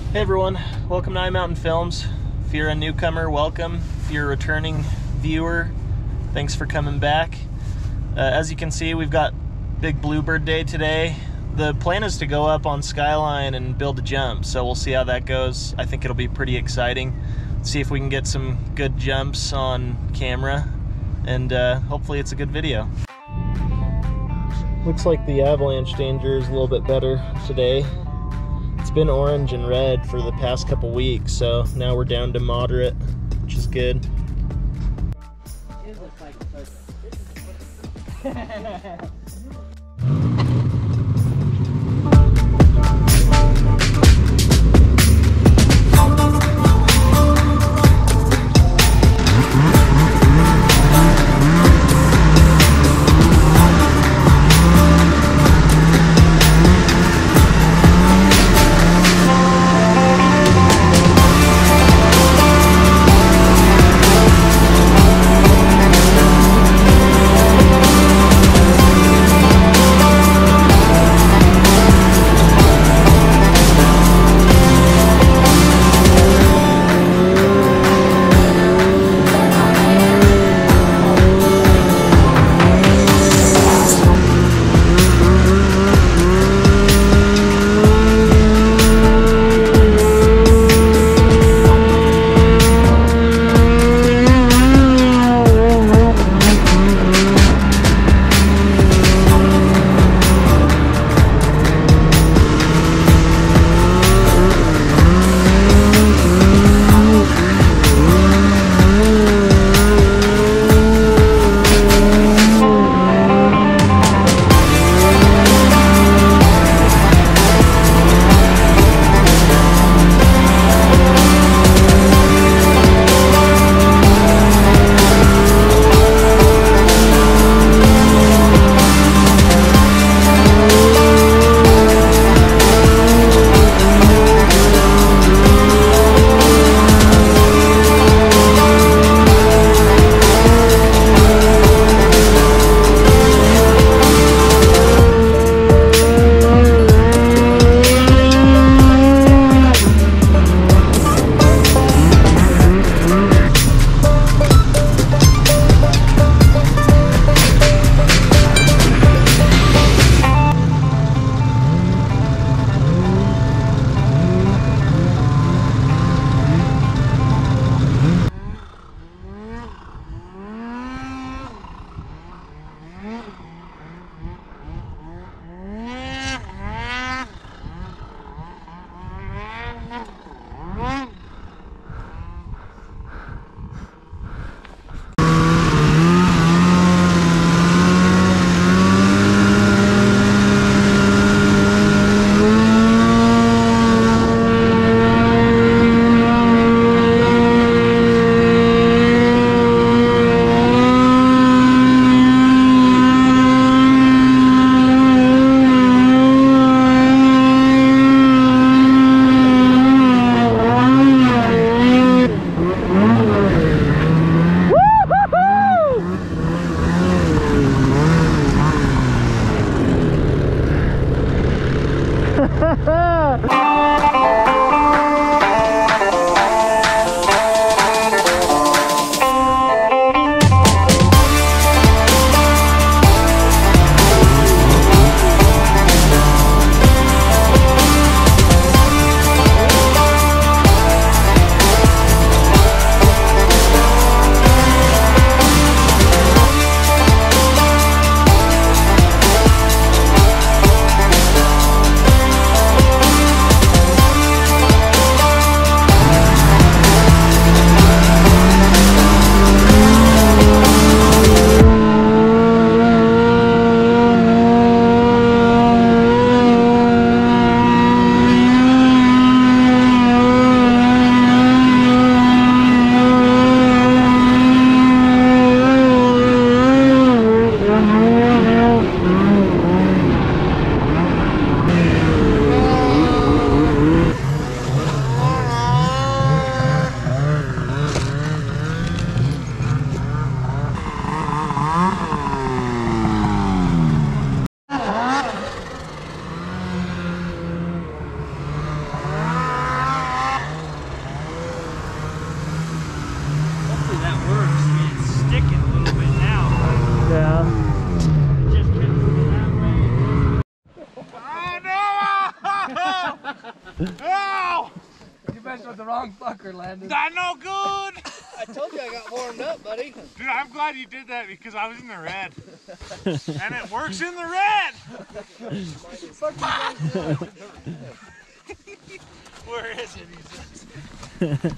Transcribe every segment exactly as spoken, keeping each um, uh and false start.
Hey everyone, welcome to iMountain Films. If you're a newcomer, welcome. If you're a returning viewer, thanks for coming back. Uh, as you can see, we've got big Bluebird Day today. The plan is to go up on Skyline and build a jump, so we'll see how that goes. I think it'll be pretty exciting. See if we can get some good jumps on camera, and uh, hopefully it's a good video. Looks like the avalanche danger is a little bit better today. It's been orange and red for the past couple weeks, so now we're down to moderate, which is good. It looks like a Oh! You messed with the wrong fucker, Landon. That no good! I told you I got warmed up, buddy. Dude, I'm glad you did that because I was in the red. And it works in the red! Where is it? He says.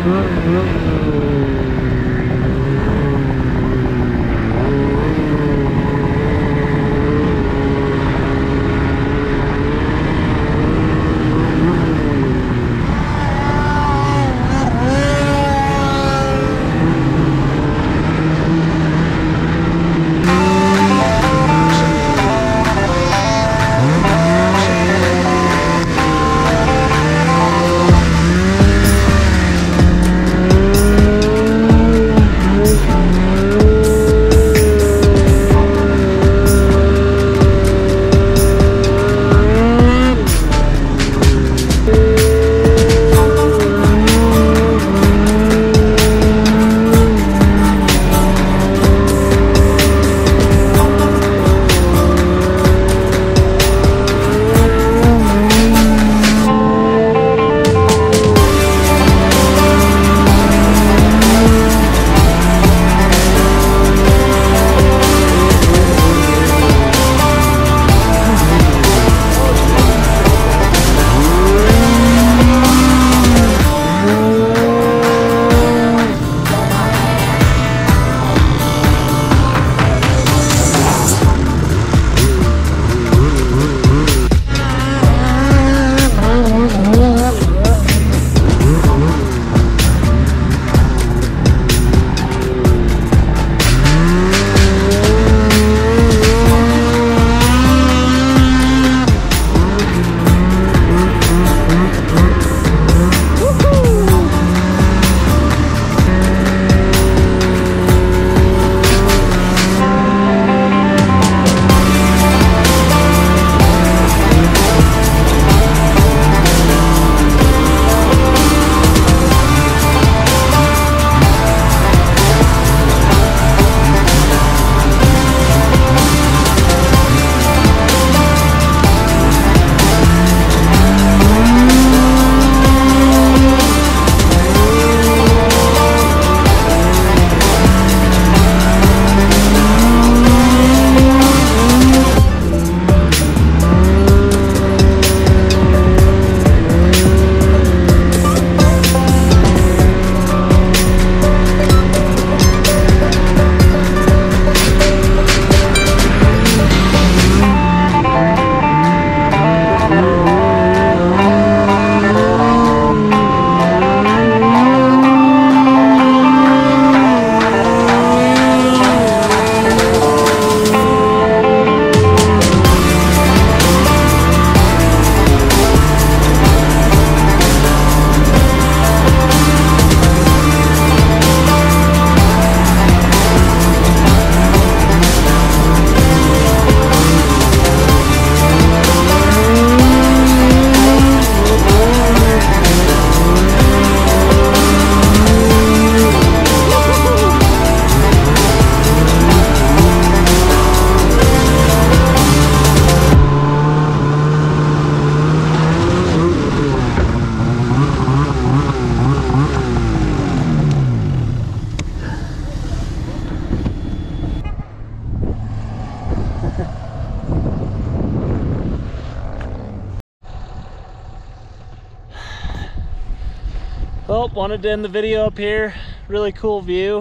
Well, wanted to end the video up here. Really cool view.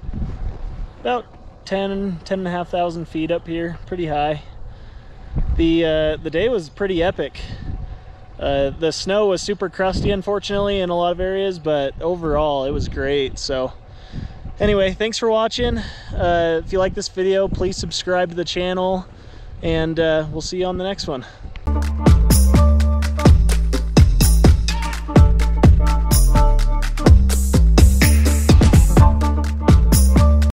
About ten, ten and a half thousand feet up here, pretty high. The uh, the day was pretty epic. Uh, the snow was super crusty, unfortunately, in a lot of areas, but overall it was great. So anyway, thanks for watching. Uh, if you like this video, please subscribe to the channel, and uh, we'll see you on the next one.